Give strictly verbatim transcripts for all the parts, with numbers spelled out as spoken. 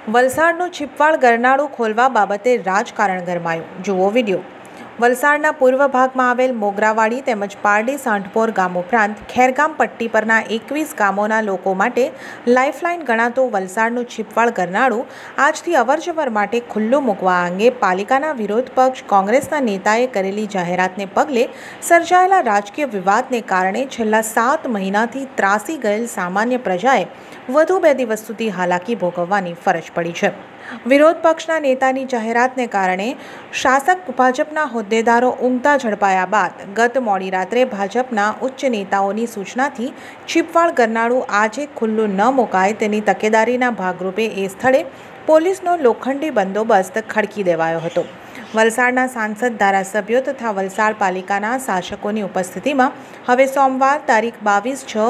વલસાડનું છીપવાડ ગરનાળું ખોલવા બાબતે રાજકારણ ગરમાયું. જુઓ વિડીયો. વલસાડના પૂર્વ ભાગમાં આવેલ મોગરાવાડી તેમજ પારડી સાંઢપોર ગામ ઉપરાંત ખેરગામ પટ્ટી પરના એકવીસ ગામોના લોકો માટે લાઇફલાઇન ગણાતું વલસાડનું છીપવાડ ગરનાળું આજથી અવરજવર માટે ખુલ્લું મૂકવા અંગે પાલિકાના વિરોધ પક્ષ કોંગ્રેસના નેતાએ કરેલી જાહેરાતને પગલે સર્જાયેલા રાજકીય વિવાદને કારણે છેલ્લા સાત મહિનાથી ત્રાસી ગયેલ સામાન્ય પ્રજાએ વધુ બે દિવસ સુધી હાલાકી ભોગવવાની ફરજ પડી છે. વિરોધ પક્ષના નેતાની જાહેરાતને કારણે શાસક ભાજપના હોદ્દેદારો ઊંઘતા ઝડપાયા બાદ ગત મોડી રાત્રે ભાજપના ઉચ્ચ નેતાઓની સૂચનાથી છીપવાડ ગરનાળું આજે ખુલ્લું ન મુકાય તેની તકેદારીના ભાગરૂપે એ સ્થળે પોલીસનો લોખંડી બંદોબસ્ત ખડકી દેવાયો હતો. વલસાડના સાંસદ, ધારાસભ્યો તથા વલસાડ પાલિકાના શાસકોની ઉપસ્થિતિમાં હવે સોમવાર તારીખ બાવીસ છ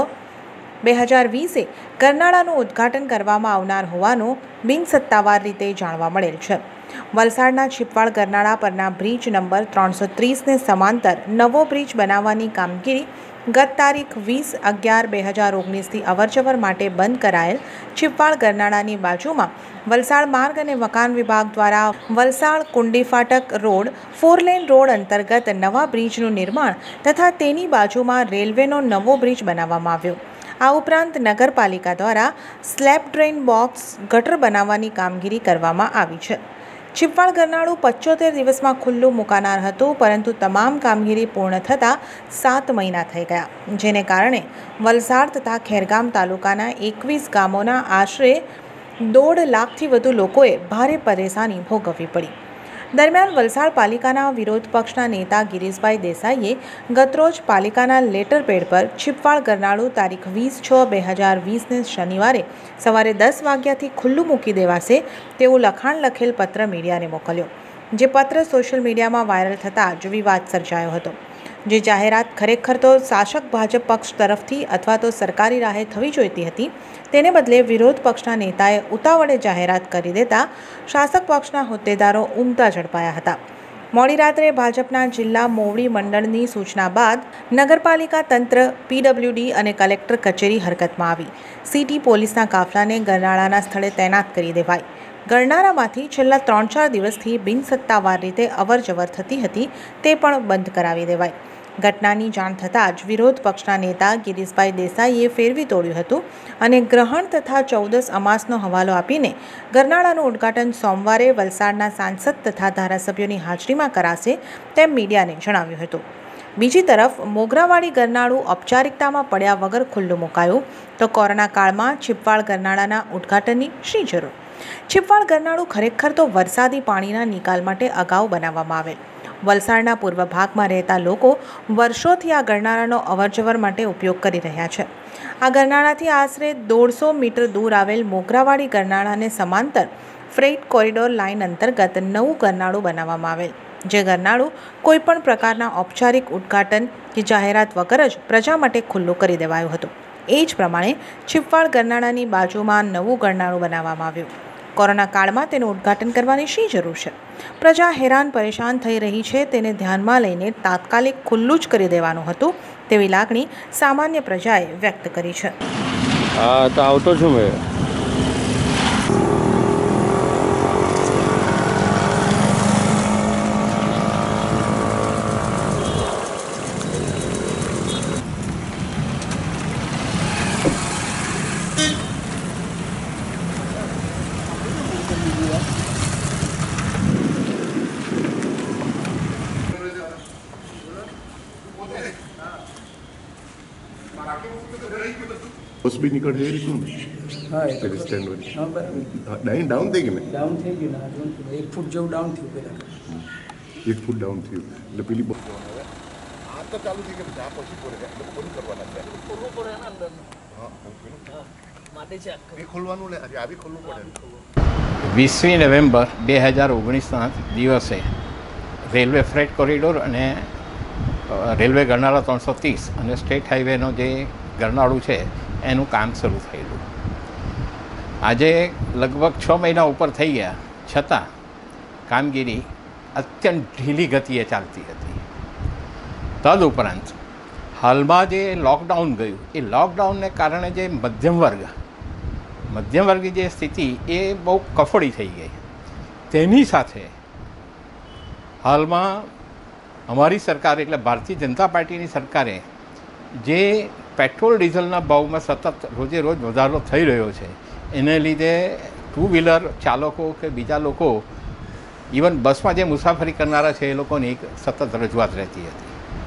બે હજાર વીસે ગરનાળાનું ઉદ્ઘાટન કરવામાં આવનાર હોવાનું બિનસત્તાવાર રીતે જાણવા મળેલ છે. વલસાડના છીપવાડ ગરનાળા પરના બ્રિજ નંબર ત્રણસો ત્રીસને સમાંતર નવો બ્રિજ બનાવવાની કામગીરી ગત તારીખ વીસ અગિયાર બે હજાર ઓગણીસથી અવરજવર માટે બંધ કરાયેલ છીપવાડ ગરનાળાની બાજુમાં વલસાડ માર્ગ અને મકાન વિભાગ દ્વારા વલસાડ કુંડી ફાટક રોડ ફોરલેન રોડ અંતર્ગત નવા બ્રિજનું નિર્માણ તથા તેની બાજુમાં રેલવેનો નવો બ્રિજ બનાવવામાં આવ્યો. આ ઉપરાંત નગરપાલિકા દ્વારા સ્લેબ ડ્રેઇન બોક્સ ગટર બનાવવાની કામગીરી કરવામાં આવી છે. છીપવાડ ગરનાળું પંચોતેર દિવસમાં ખુલ્લું મુકાનાર હતું, પરંતુ તમામ કામગીરી પૂર્ણ થતાં સાત મહિના થઈ ગયા, જેને કારણે વલસાડ તથા ખેરગામ તાલુકાના એકવીસ ગામોના આશરે દોઢ લાખથી વધુ લોકોએ ભારે પરેશાની ભોગવવી પડી. દરમિયાન વલસાડ પાલિકાના વિરોધ પક્ષના નેતા ગિરીશભાઈ દેસાઈએ ગતરોજ પાલિકાના લેટર પેડ પર છીપવાડ ગરનાળું તારીખ વીસ છ બે હજાર વીસને શનિવારે સવારે દસ વાગ્યાથી ખુલ્લું મૂકી દેવાશે તેવું લખાણ લખેલ પત્ર મીડિયાને મોકલ્યો. જે પત્ર સોશિયલ મીડિયામાં વાયરલ થતાં જ વિવાદ સર્જાયો હતો. જે જાહેરાત ખરેખર તો શાસક ભાજપ પક્ષ તરફથી અથવા તો સરકારી રાહે થવી જોઈતી હતી, તેને બદલે વિરોધ પક્ષના નેતાએ ઉતાવળે જાહેરાત કરી દેતા શાસક પક્ષના હોદ્દેદારો ઊંઘતા ઝડપાયા હતા. મોડી રાત્રે ભાજપના જિલ્લા મોવડી મંડળની સૂચના બાદ નગરપાલિકા તંત્ર, પીડબ્લ્યુડી અને કલેક્ટર કચેરી હરકતમાં આવી. સિટી પોલીસના કાફલાને ગરનાળાના સ્થળે તૈનાત કરી દેવાઈ. ગરનાળામાંથી છેલ્લા ત્રણ ચાર દિવસથી બિનસત્તાવાર રીતે અવરજવર થતી હતી તે પણ બંધ કરાવી દેવાઈ. ઘટનાની જાણ થતાં જ વિરોધ પક્ષના નેતા ગિરીશભાઈ દેસાઈએ ફેરવી તોડ્યું હતું અને ગ્રહણ તથા ચૌદસ અમાસનો હવાલો આપીને ગરનાળાનું ઉદ્ઘાટન સોમવારે વલસાડના સાંસદ તથા ધારાસભ્યોની હાજરીમાં કરાશે તેમ મીડિયાને જણાવ્યું હતું. બીજી તરફ મોગરાવાડી ગરનાળું ઔપચારિકતામાં પડ્યા વગર ખુલ્લું મુકાયું તો કોરોના કાળમાં છીપવાડ ગરનાળાના ઉદ્ઘાટનની શી જરૂર? છીપવાડ ગરનાળું ખરેખર તો વરસાદી પાણીના નિકાલ માટે અગાઉ બનાવવામાં આવેલ. વલસાડના પૂર્વ ભાગમાં રહેતા લોકો વર્ષોથી આ ગરનાળાનો અવરજવર માટે ઉપયોગ કરી રહ્યા છે. આ ગરનાળાથી આશરે દોઢસો મીટર દૂર આવેલ મોગરાવાડી ગરનાળાને સમાંતર ફ્રેઇટ કોરિડોર લાઇન અંતર્ગત નવું ગરનાળું બનાવવામાં આવેલ. જે ગરનાળું કોઈપણ પ્રકારના ઔપચારિક ઉદ્ઘાટન કે જાહેરાત વગર જ પ્રજા માટે ખુલ્લું કરી દેવાયું હતું. એ જ પ્રમાણે છીપવાડ ગરનાળાની બાજુમાં નવું ગરનાળું બનાવવામાં આવ્યું. કોરોના કાળમાં તેનું ઉદ્ઘાટન કરવાની શી જરૂર છે? પ્રજા હેરાન પરેશાન થઈ રહી છે, તેને ધ્યાનમાં લઈને તાત્કાલિક ખુલ્લું જ કરી દેવાનું હતું તેવી લાગણી સામાન્ય પ્રજાએ વ્યક્ત કરી છે. હા, તો આવતો છું મેં. बस भी निकल है रिकू हाँ પેલી સ્ટેન્ડ વાળી हाँ बराबर ડાઉન ડાઉન થઈ ગઈ ને ડાઉન થઈ ગયું ને એક ફૂટ જેવું ડાઉન થયું પહેલાં. એક ફૂટ ડાઉન થયું એટલે પેલી બ- આ તો ચાલુ થઈ ગયું, આ પછી પડે એટલે બધું કરવાના છે. એ ખોલવાનું લે, હજી આવી ખોલવું પડે. વીસમી નવેમ્બર બે હજાર ઓગણીસના દિવસે રેલવે ફ્રેટ કોરિડોર અને રેલવે ગરનાળા ત્રણસો ત્રીસ અને સ્ટેટ હાઈવેનો જે ગરનાળું છે એનું કામ શરૂ થયેલું. આજે લગભગ છ મહિના ઉપર થઈ ગયા છતાં કામગીરી અત્યંત ઢીલી ગતિએ ચાલતી હતી. તદુપરાંત હાલમાં જે લોકડાઉન ગયું એ લોકડાઉનને કારણે જે મધ્યમ વર્ગ મધ્યમ વર્ગની જે સ્થિતિ એ બહુ કફોડી થઈ ગઈ. તેની સાથે હાલમાં અમારી સરકાર એટલે ભારતીય જનતા પાર્ટીની સરકારે જે પેટ્રોલ ડીઝલના ભાવમાં સતત રોજે રોજ વધારો થઈ રહ્યો છે એને લીધે ટુ વ્હીલર ચાલકો કે બીજા લોકો ઇવન બસમાં જે મુસાફરી કરનારા છે એ લોકોની એક સતત રજૂઆત રહેતી હતી.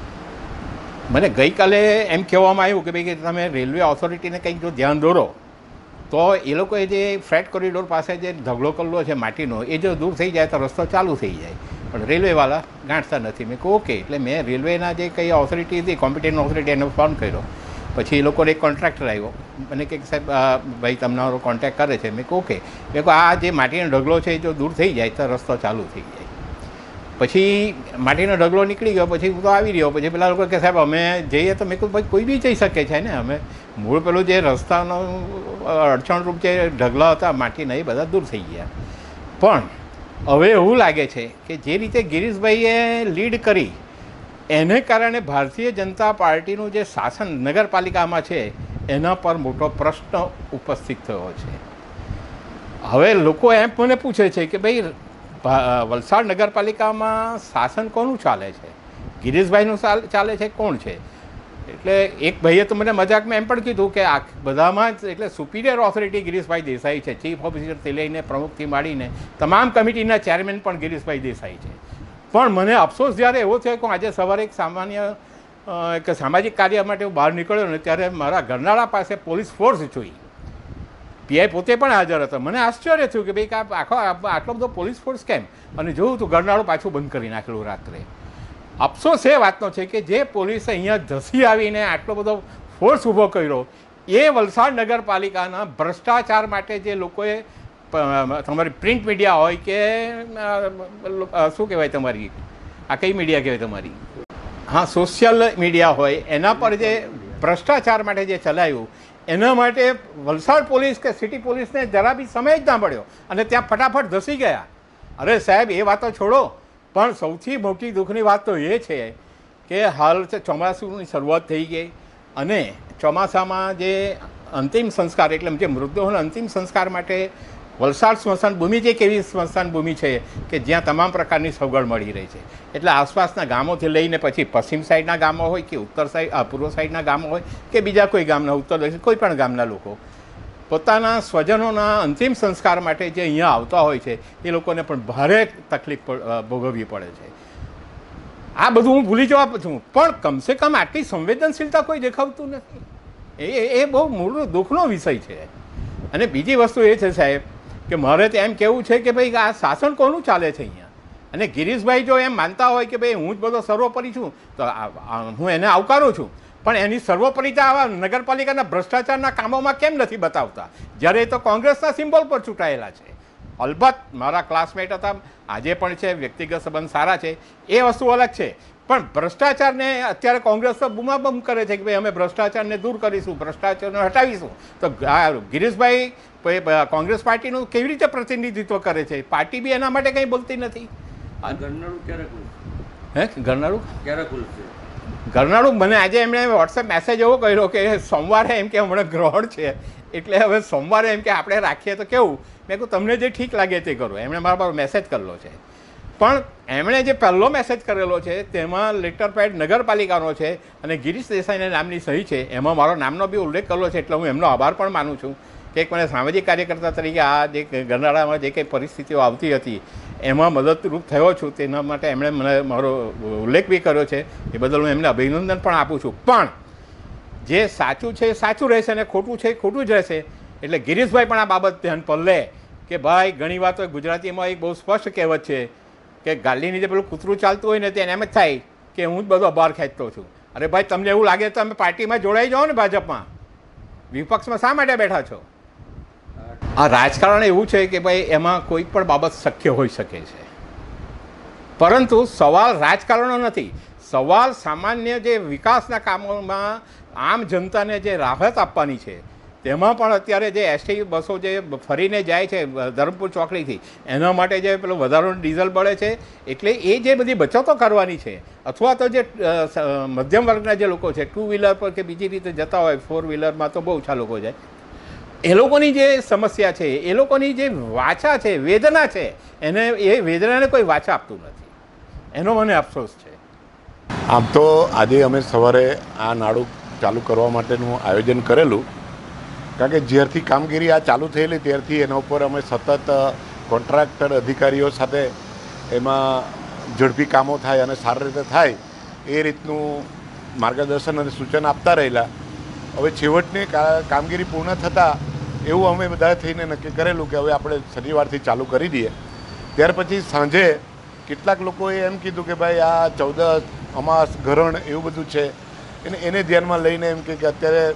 મને ગઈકાલે એમ કહેવામાં આવ્યું કે ભાઈ કે તમે રેલવે ઓથોરિટીને કંઈક જો ધ્યાન દોરો તો એ લોકોએ જે ફ્રેટ કોરિડોર પાસે જે ઢગલો કરેલો છે માટીનો એ જો દૂર થઈ જાય તો રસ્તો ચાલુ થઈ જાય, પણ રેલવેવાળા ગાંઠતા નથી. મેં કહું ઓકે, એટલે મેં રેલવેના જે કંઈ ઓથોરિટી હતી કોમ્પિટન્ટ ઓથોરિટી એને ફોન કર્યો. પછી એ લોકોને એક કોન્ટ્રાક્ટર આવ્યો, મને કે સાહેબ ભાઈ તમારો કોન્ટેક્ટ કરે છે. મેં કહું ઓકે, મેં કહું આ જે માટીનો ઢગલો છે એ જો દૂર થઈ જાય તો રસ્તો ચાલુ થઈ જાય. પછી માટીનો ઢગલો નીકળી ગયો, પછી હું તો આવી રહ્યો. પછી પેલા લોકો કે સાહેબ અમે જઈએ તો મેં કહું ભાઈ કોઈ બી જઈ શકે છે ને, અમે મૂળ પેલું જે રસ્તાનો અડચણરૂપ જે ઢગલા હતા માટીના એ બધા દૂર થઈ ગયા. પણ હવે એવું લાગે છે કે જે રીતે ગિરીશભાઈએ લીડ કરી એને કારણે ભારતીય જનતા પાર્ટીનું જે શાસન નગરપાલિકામાં છે એના પર મોટો પ્રશ્ન ઉપસ્થિત થયો છે. હવે લોકો એમ મને પૂછે છે કે ભાઈ વલસાડ નગરપાલિકામાં શાસન કોનું ચાલે છે? ગિરીશભાઈનું ચાલે છે કોણ છે? એટલે એક ભાઈએ તો મને મજાકમાં એમ પણ કીધું કે આ બધામાં જ એટલે સુપિરિયર ઓથોરિટી ગિરીશભાઈ દેસાઈ છે. ચીફ ઓફિસરથી લઈને પ્રમુખથી માંડીને તમામ કમિટીના ચેરમેન પણ ગિરીશભાઈ દેસાઈ છે. પણ મને અફસોસ જ્યારે એવો થયો કે આજે સવારે એક સામાન્ય એક સામાજિક કાર્ય માટે હું બહાર નીકળ્યો ને ત્યારે મારા ઘરનાળા પાસે પોલીસ ફોર્સ જોઈ. પીઆઈ પોતે પણ હાજર હતો. મને આશ્ચર્ય થયું કે ભાઈ કે આખો આટલો બધો પોલીસ ફોર્સ કેમ? અને જોયું તો ઘરનાળું પાછું બંધ કરી નાખેલું રાત્રે. અફસોસ એ વાતનો છે કે જે પોલીસે અહીંયા ધસી આવીને આટલો બધો ફોર્સ ઊભો કર્યો એ વલસાડ નગરપાલિકાના ભ્રષ્ટાચાર માટે જે લોકોએ તમારી પ્રિન્ટ મીડિયા હોય કે શું કહેવાય તમારી આ કઈ મીડિયા કહેવાય તમારી હા સોશિયલ મીડિયા હોય એના પર જે ભ્રષ્ટાચાર માટે જે ચલાવ્યું એના માટે વલસાડ પોલીસ કે સિટી પોલીસને જરા બી સમય જ ના મળ્યો અને ત્યાં ફટાફટ ધસી ગયા. અરે સાહેબ એ વાતો છોડો, પણ સૌથી મોટી દુઃખની વાત તો એ છે કે હાલ ચોમાસુની શરૂઆત થઈ ગઈ અને ચોમાસામાં જે અંતિમ સંસ્કાર એટલે જે મૃતદેહોના અંતિમ સંસ્કાર માટે વલસાડ સ્મશાન ભૂમિ જે એક એવી સ્મશાન ભૂમિ છે કે જ્યાં તમામ પ્રકારની સગવડ મળી રહી છે. એટલે આસપાસના ગામોથી લઈને પછી પશ્ચિમ સાઈડના ગામો હોય કે ઉત્તર સાઈડ પૂર્વ સાઈડના ગામો હોય કે બીજા કોઈ ગામના ઉત્તર કોઈ પણ ગામના લોકો પોતાના સ્વજનોના અંતિમ સંસ્કાર માટે જે અહીંયા આવતા હોય છે એ લોકોને પણ ભારે તકલીફ ભોગવવી પડે છે. આ બધું હું ભૂલી જવા છું, પણ કમસે કમ આટલી સંવેદનશીલતા કોઈ દેખાવતું નથી. એ એ બહુ મૂળ દુઃખનો વિષય છે. અને બીજી વસ્તુ એ છે સાહેબ કે મારે તો એમ કહેવું છે કે ભાઈ આ શાસન કોનું ચાલે છે અહીંયા? અને ગિરીશભાઈ જો એમ માનતા હોય કે ભાઈ હું જ બધો સર્વોપરી છું તો હું એને આવકારું છું, પણ એની સર્વોપરીતા આવા નગરપાલિકાના ભ્રષ્ટાચારના કામોમાં કેમ નથી બતાવતા જ્યારે એ તો કોંગ્રેસના સિમ્બોલ પર ચૂંટાયેલા છે? અલબત્ત મારા ક્લાસમેટ હતા, આજે પણ છે, વ્યક્તિગત સંબંધ સારા છે, એ વસ્તુ અલગ છે. પણ ભ્રષ્ટાચારને અત્યારે કોંગ્રેસ તો બૂમાબૂમ કરે છે કે ભાઈ અમે ભ્રષ્ટાચારને દૂર કરીશું, ભ્રષ્ટાચારને હટાવીશું. તો ગિરીશભાઈ કોંગ્રેસ પાર્ટીનું કેવી રીતે પ્રતિનિધિત્વ કરે છે? પાર્ટી બી એના માટે કંઈ બોલતી નથી. ગરનાળું ક્યારે ખુલશે? હે ગરનાળું ક્યારે ખુલશે? ગરનાળું મને આજે એમણે વોટ્સએપ મેસેજ એવો કર્યો કે સોમવારે એમ કે હમણાં ગ્રહણ છે એટલે હવે સોમવારે એમ કે આપણે રાખીએ તો કેવું? મેં કહું તમને જે ઠીક લાગે તે કરો. એમણે મારા પર મેસેજ કરેલો છે, પણ એમણે જે પહેલો મેસેજ કરેલો છે તેમાં લેટર પેડ નગરપાલિકાનો છે અને ગિરીશ દેસાઈના નામની સહી છે. એમાં મારો નામનો બી ઉલ્લેખ કરેલો છે, એટલે હું એમનો આભાર પણ માનું છું કે એક મને સામાજિક કાર્યકર્તા તરીકે આ જે ગરનાળામાં જે કંઈ પરિસ્થિતિઓ આવતી હતી એમાં મદદરૂપ થયો છું તેના માટે એમણે મને મારો ઉલ્લેખ બી કર્યો છે. એ બદલ હું એમને અભિનંદન પણ આપું છું. પણ જે સાચું છે એ સાચું રહેશે અને ખોટું છે એ ખોટું જ રહેશે. એટલે ગિરીશભાઈ પણ આ બાબત ધ્યાન પર લે કે ભાઈ ઘણી વાતો ગુજરાતીમાં એક બહુ સ્પષ્ટ કહેવત છે કે ગાલીની જે પેલું કૂતરું ચાલતું હોય ને તેને એમ જ થાય કે હું જ બધો બહાર ખેંચતો છું. અરે ભાઈ તમને એવું લાગે તો તમે પાર્ટીમાં જોડાઈ જાઓ ને, ભાજપમાં, વિપક્ષમાં શા માટે બેઠા છો? આ રાજકારણ એવું છે કે ભાઈ એમાં કોઈ પણ બાબત શક્ય હોઈ શકે છે, પરંતુ સવાલ રાજકારણનો નથી. સવાલ સામાન્ય જે વિકાસના કામોમાં આમ જનતાને જે રાહત આપવાની છે તેમાં પણ અત્યારે જે એસટી બસો જે ફરીને જાય છે ધરમપુર ચોકડીથી એના માટે જે પેલું વધારાનું ડીઝલ બળે છે એટલે એ જે બધી બચતો કરવાની છે, અથવા તો જે મધ્યમ વર્ગના જે લોકો છે ટુ વ્હીલર પર કે બીજી રીતે જતા હોય, ફોર વ્હીલરમાં તો બહુ ઓછા લોકો જાય, એ લોકોની જે સમસ્યા છે, એ લોકોની જે વાચા છે, વેદના છે, એને એ વેદનાને કોઈ વાચા આપતું નથી. એનો મને અફસોસ છે. આમ તો આજે અમે સવારે આ નાડું ચાલુ કરવા માટેનું આયોજન કરેલું, કારણ કે જ્યારથી કામગીરી આ ચાલુ થયેલી ત્યારથી એના ઉપર અમે સતત કોન્ટ્રાક્ટર અધિકારીઓ સાથે એમાં ઝડપી કામો થાય અને સારી રીતે થાય એ રીતનું માર્ગદર્શન અને સૂચન આપતા રહેલા. હવે છેવટની કામગીરી પૂર્ણ થતાં એવું અમે બધાએ થઈને નક્કી કરેલું કે હવે આપણે શનિવારથી ચાલુ કરી દઈએ. ત્યાર પછી સાંજે કેટલાક લોકોએ એમ કીધું કે ભાઈ આ ચૌદસ, અમાસ, ઘરણ એવું બધું છે, એને એને ધ્યાનમાં લઈને એમ કે અત્યારે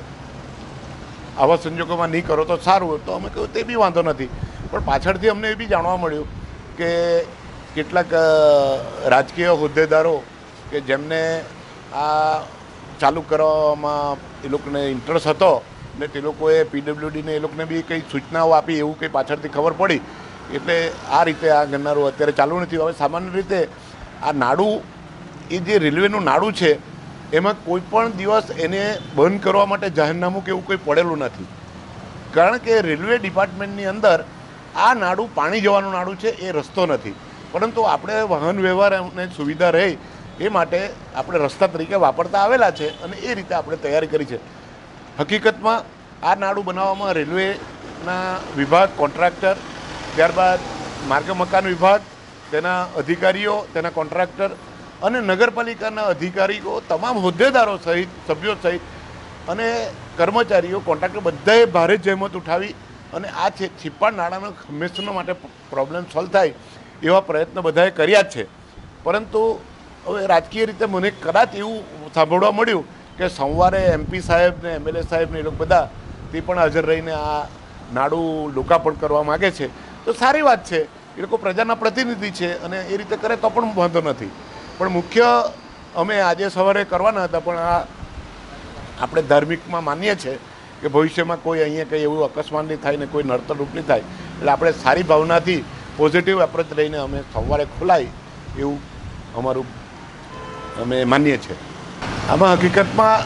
આવા સંજોગોમાં નહીં કરો તો સારું. તો અમે કહ્યું તે બી વાંધો નથી, પણ પાછળથી અમને એ બી જાણવા મળ્યું કે કેટલાક રાજકીય હોદ્દેદારો કે જેમને આ ચાલુ કરવામાં એ લોકોને ઇન્ટરેસ્ટ હતો ને તે લોકોએ પીડબ્લ્યુડીને એ લોકોને બી કંઈ સૂચનાઓ આપી એવું કંઈ પાછળથી ખબર પડી. એટલે આ રીતે આ ગરનાળું અત્યારે ચાલુ નથી. હવે સામાન્ય રીતે આ નાડું, એ જે રેલવેનું નાડું છે એમાં કોઈ પણ દિવસ એને બંધ કરવા માટે જાહેરનામું કે એવું કંઈ પડેલું નથી, કારણ કે રેલવે ડિપાર્ટમેન્ટની અંદર આ નાડું પાણી જવાનું નાડું છે, એ રસ્તો નથી. પરંતુ આપણે વાહન વ્યવહાર અને સુવિધા રહે એ માટે આપણે રસ્તા તરીકે વાપરતા આવેલા છે અને એ રીતે આપણે તૈયારી કરી છે. હકીકતમાં આ નાડું બનાવવામાં રેલવેના વિભાગ, કોન્ટ્રાક્ટર, ત્યારબાદ માર્ગ મકાન વિભાગ, તેના અધિકારીઓ, તેના કોન્ટ્રાક્ટર અને નગરપાલિકાના અધિકારીઓ, તમામ હોદ્દેદારો સહિત, સભ્યો સહિત અને કર્મચારીઓ, કોન્ટ્રાક્ટર બધાએ ભારે જહેમત ઉઠાવી અને આ છે છીપ્પા નાળાનો હંમેશા માટે પ્રોબ્લેમ સોલ્વ થાય એવા પ્રયત્ન બધાએ કર્યા જ છે. પરંતુ હવે રાજકીય રીતે મને કદાચ એવું સાંભળવા મળ્યું કે સોમવારે એમપી સાહેબ ને એમએલએ સાહેબ ને એ લોકો બધા તે પણ હાજર રહીને આ નાડું લોકાર્પણ કરવા માગે છે. તો સારી વાત છે, એ લોકો પ્રજાના પ્રતિનિધિ છે અને એ રીતે કરે તો પણ વાંધો નથી. પણ મુખ્ય અમે આજે સવારે કરવાના હતા, પણ આ આપણે ધાર્મિકમાં માનીએ છીએ કે ભવિષ્યમાં કોઈ અહીંયા કંઈ એવું અકસ્માત નહીં થાય ને કોઈ નડતરરૂપ નહીં થાય, એટલે આપણે સારી ભાવનાથી પોઝિટિવ એપ્રોચ લઈને અમે સોમવારે ખોલાય એવું અમારું અમે માનીએ છીએ. આમાં હકીકતમાં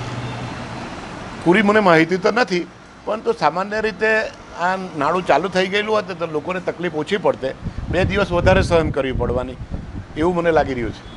પૂરી મને માહિતી તો નથી, પરંતુ સામાન્ય રીતે આ નાડું ચાલુ થઈ ગયેલું હતું તો લોકોને તકલીફ ઓછી પડતે, બે દિવસ વધારે સહન કરવી પડવાની એવું મને લાગી રહ્યું છે.